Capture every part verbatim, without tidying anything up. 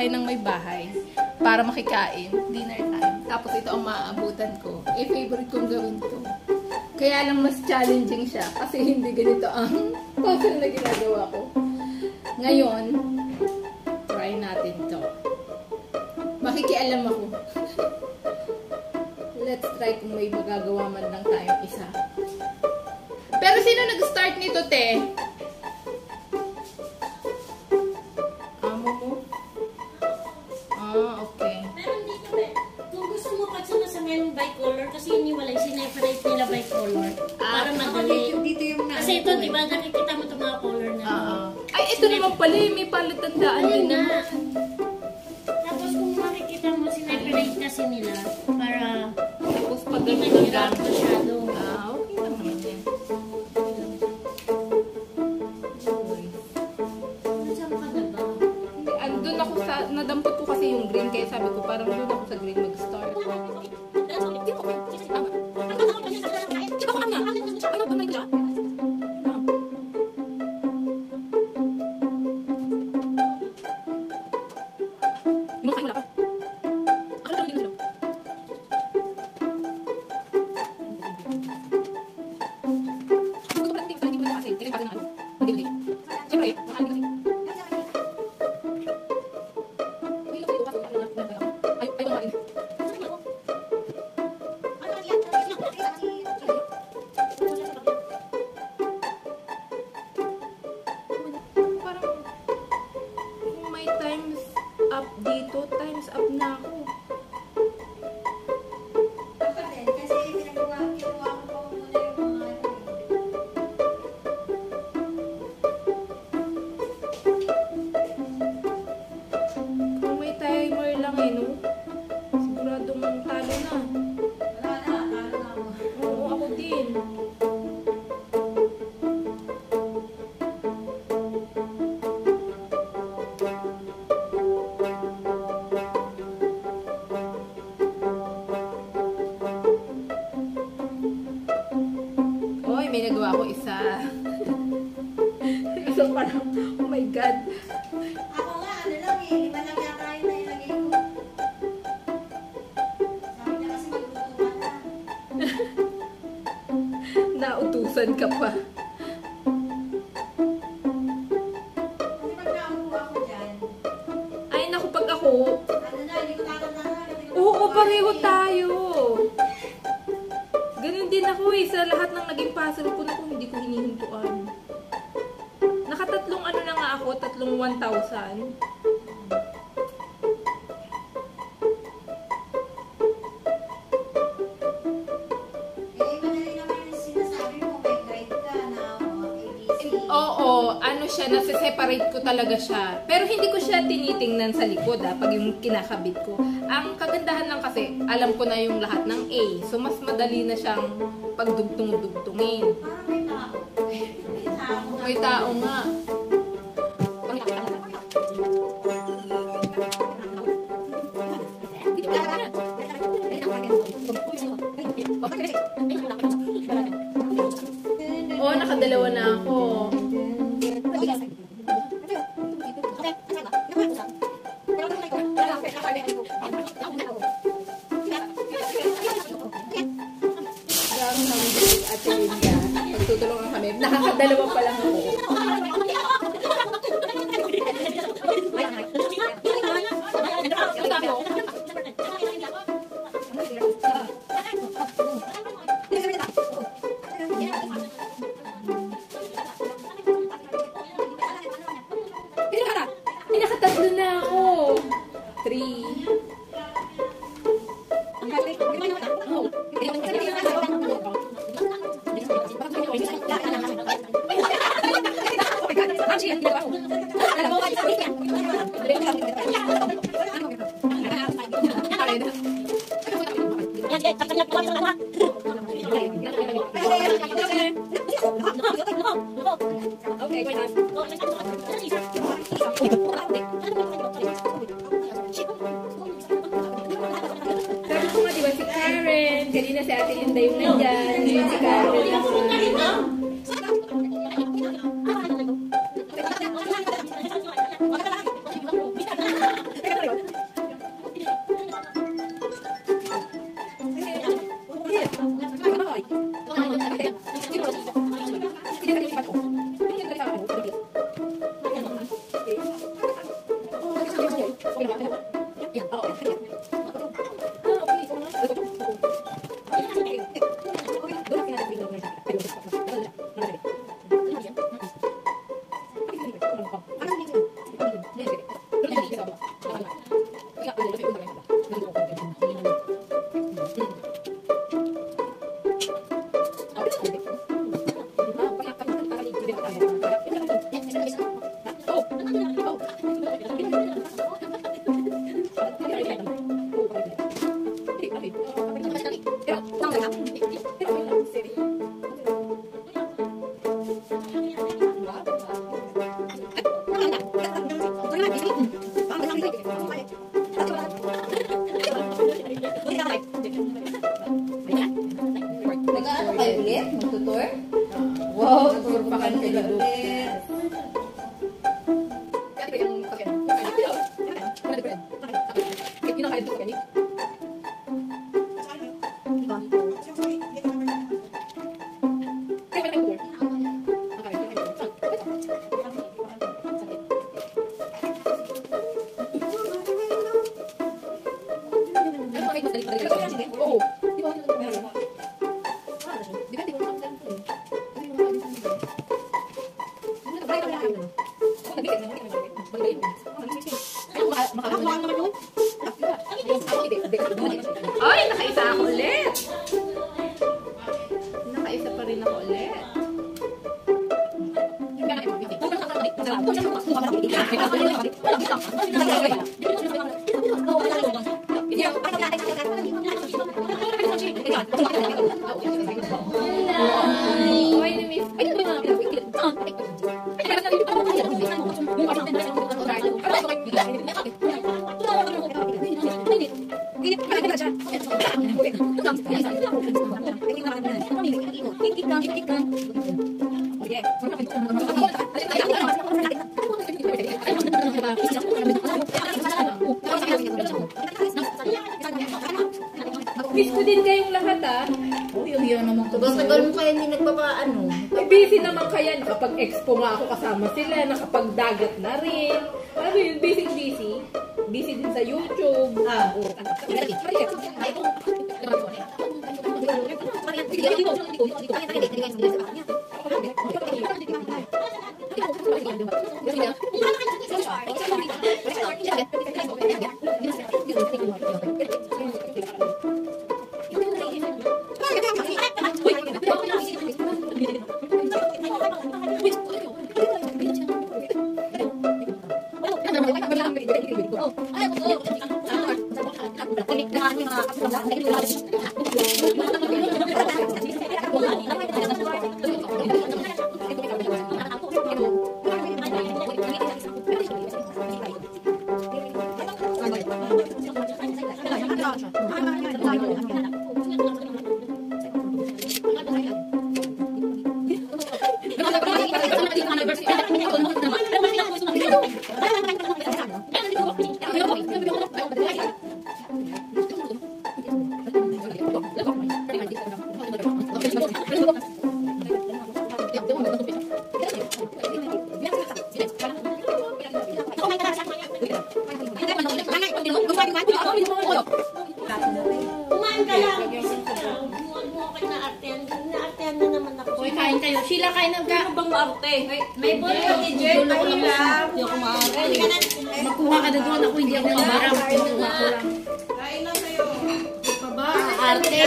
bahay ng may bahay para makikain. Dinner time. Tapos ito ang maaabutan ko. Eh, favorite kong gawin to. Kaya lang mas challenging siya kasi hindi ganito ang puzzle na ginagawa ko. Ngayon, try natin to. Makikialam ako. Let's try kung may magagawa man lang tayong isa. Pero sino nag-start nito, te? Amo mo? Ah, okay. Pero dito, te. Kung gusto mo pagsama-sama yung bicolor, kasi iniwalay, sineparate nila bicolor. Para madali. Dito yung na. Kasi ito, di ba, nakikita mo itong mga color na. Uh, ay, ito naman pala, may palatandaan din naman. Tapos kung makikita mo, sineparate kasi nila para tapos pag hindi mahirap masyado. Ah, okay naman yan. Saan ka na ba? Hindi, andun ako sa, nadampot ko kasi yung green, kaya sabi ko parang doon ako sa green mag-start. May nagawa ko isa. So parang, oh my God. Ako nga, ano lang eh. Lima lang yata yung nailagay ko. Sabi niya kasi magluto ka na. Nautusan ka pa. Kasi pag naupo ako dyan. Ay, naku, pag ako. Ano na, hindi ko tatandaan. Oo, pareho tayo. Ganun din ako eh. Sa lahat ng naging puzzle ko na kung hindi ko hinihintuan. Nakatatlong ano na nga ako, tatlong one thousand. Eh, madali naman yung sinasabi mo. May guide ka na A B C. Oo, ano siya, nasa-separate ko talaga siya. Pero hindi ko siya tinitingnan sa likod ah, pag yung kinakabit ko. Ang kagandahan lang kasi, alam ko na yung lahat ng A. So, mas madali na siyang pagdugtong-dugtungin. Parang may tao. May tao nga. May tao nga. Oo, nakadalawa na ako. Magtutulungan kami. Nakakadalawa pa lang ako. Ay, nakatatlo na ako. Three. Okay, wait on. Sabi ko nga, diba si Karen? Kanina si Ate Linda yung nandyan. Ngayon si Karen. Nag-ano kayo ulit? Magtutour? Wow, tour pa kayo ulit. Ay, nakaisa ako ulit. Nakaisa pa rin ako ulit. Miss ko din kayong lahat ah. Oh, yung yun naman. Tagal mo kaya hindi nagpapaano. Ay, busy naman kaya. Kapag expo nga ako kasama sila, nakapagdagat na rin. Ano yun, busy busy. Busy din sa YouTube. Ah. Kumain ka lang. Huwag mo ako na-artehan. Na-artehan na naman ako. Uy, kain kayo. Sheila, kain ng ka. Ano bang maarte? May boy ka ni Jen. Kain lang. Hindi ako maarte. Makuha ka na doon. Ako hindi ako mabarang. Kain lang kayo. Ba, arte.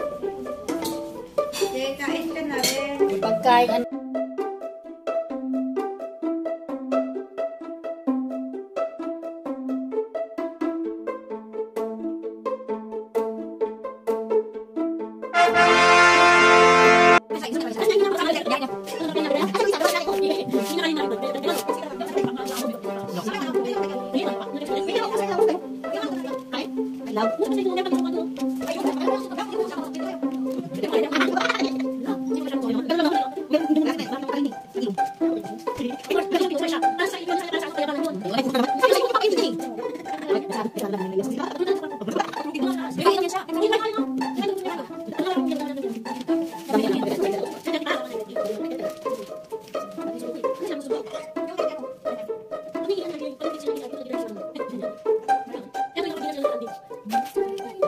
Sige, kain ka na rin. Pagkain.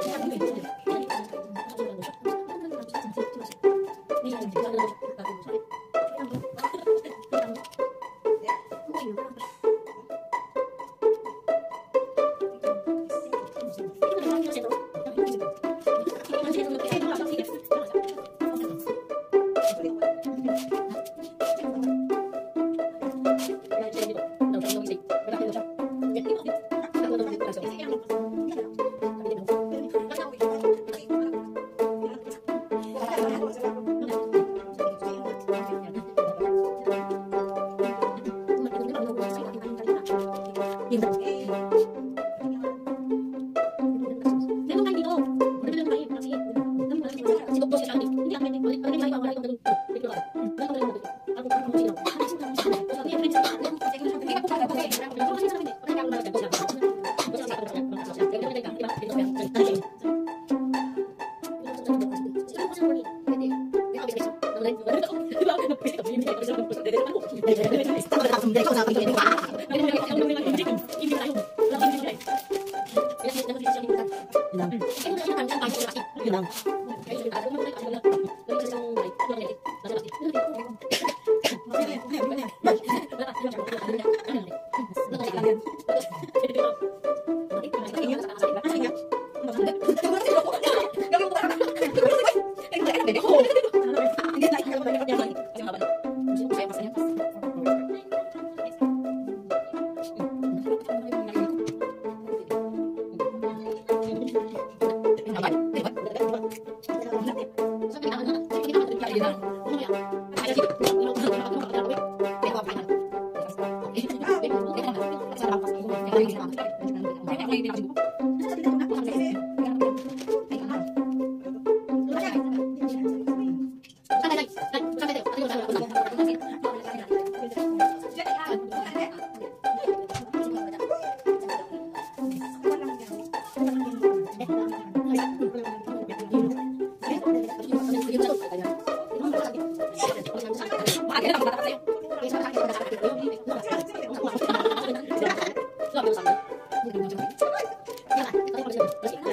Thank you. Terima kasih.